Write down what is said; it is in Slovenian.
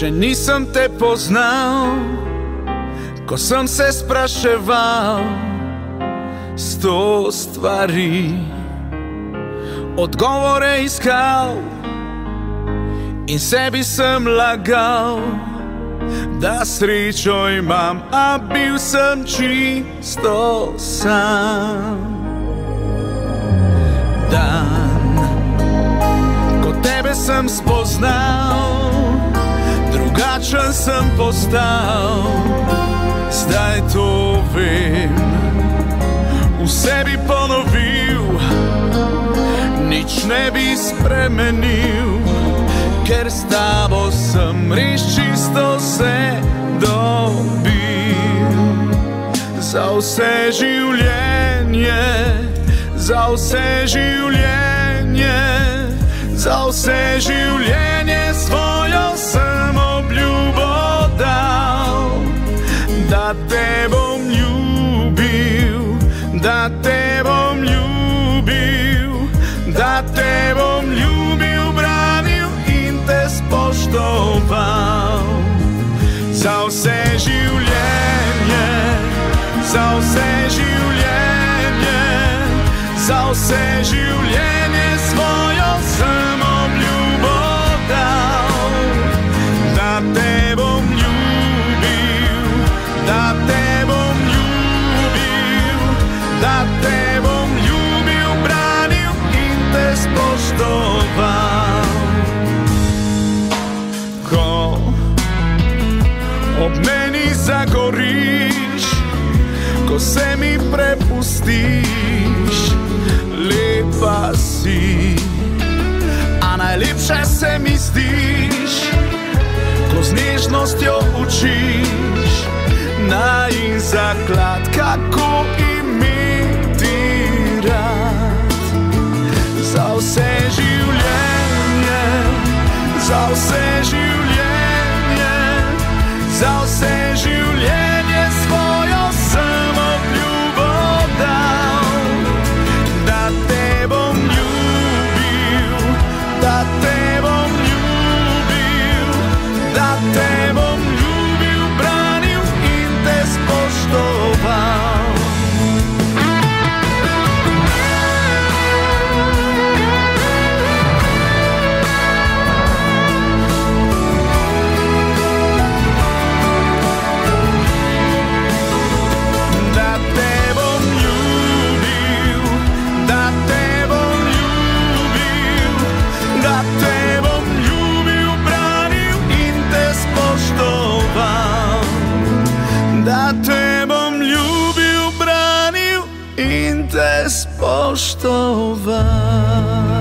Še nisem te poznal, ko sem se spraševal 100 stvari, odgovore iskal in sebi sem lagal, da srečo imam, a bil sem čisto sam. Dan, ko tebe sem spoznal, drugačen sem postal. Zdaj to vem, v sebi ponovil, nič ne bi spremenil, ker s tabo sem res čisto se dobil. Za vse življenje, za vse življenje, za vse življenje svojo sem obljubo dal, da te bom ljubil, da te bom ljubil, da te bom ljubil, branil in te spoštoval. Za vse življenje, za vse življenje, za vse življenje svojo sem obljubo dal, da te bom ljubil, da te bom ljubil, da te bom ljubil, branil in te spoštoval. Ko ob meni zagoriš, ko se mi prepustiš, lepa si, a najlepše se mi zdiš, ko z nežnostjo učiš najin zaklad, kako imeti rad. Za vse življenje, za vse življenje, za vse življenje svojo sem obljubo dal, da te bom ljubil, da te bom ljubil, da te bom ljubil, branil in te spoštoval. Da te bom ljubil, branil in te spoštoval.